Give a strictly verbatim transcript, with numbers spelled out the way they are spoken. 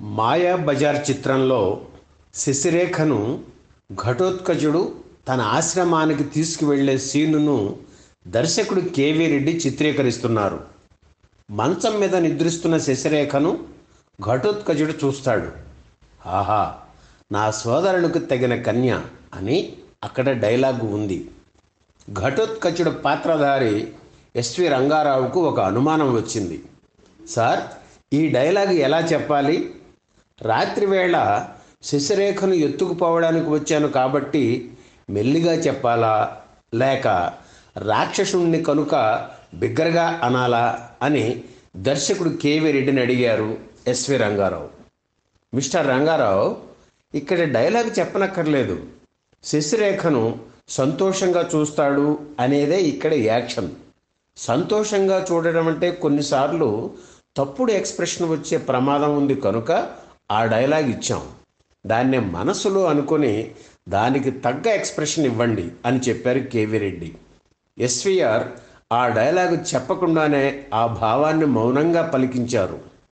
మాయాబజార్ చిత్రంలో శశిరేఖను ఘటోత్కచుడు తన ఆశ్రమానికి తీసుకువెళ్లే సీనును దర్శకుడు కేవీ రెడ్డి చిత్రీకరిస్తున్నారు. మంచం మీద నిద్రిస్తున్న శశిరేఖను ఘటోత్కచుడు చూస్తాడు. ఆహా, నా సోదరునికి తగిన కన్య అని అక్కడ డైలాగు ఉంది. ఘటోత్కచుడు పాత్రధారి ఎస్వి రంగారావుకు ఒక అనుమానం వచ్చింది. సార్, ఈ డైలాగ్ ఎలా చెప్పాలి? రాత్రివేళ శశిరేఖను ఎత్తుకుపోవడానికి వచ్చాను కాబట్టి మెల్లిగా చెప్పాలా, లేక రాక్షసుణ్ణి కనుక బిగ్గరగా అనాలా అని దర్శకుడు కేవీ రెడ్డిని అడిగారు ఎస్వి రంగారావు. మిస్టర్ రంగారావు, ఇక్కడ డైలాగ్ చెప్పనక్కర్లేదు, శశిరేఖను సంతోషంగా చూస్తాడు అనేదే ఇక్కడ యాక్షన్. సంతోషంగా చూడడం అంటే కొన్నిసార్లు తప్పుడు ఎక్స్ప్రెషన్ వచ్చే ప్రమాదం ఉంది కనుక ఆ డైలాగ్ ఇచ్చాం. దాన్ని మనసులో అనుకొని దానికి తగ్గ ఎక్స్ప్రెషన్ ఇవ్వండి అని చెప్పారు కేవీ రెడ్డి. ఎస్వీఆర్ ఆ డైలాగు చెప్పకుండానే ఆ భావాన్ని మౌనంగా పలికించారు.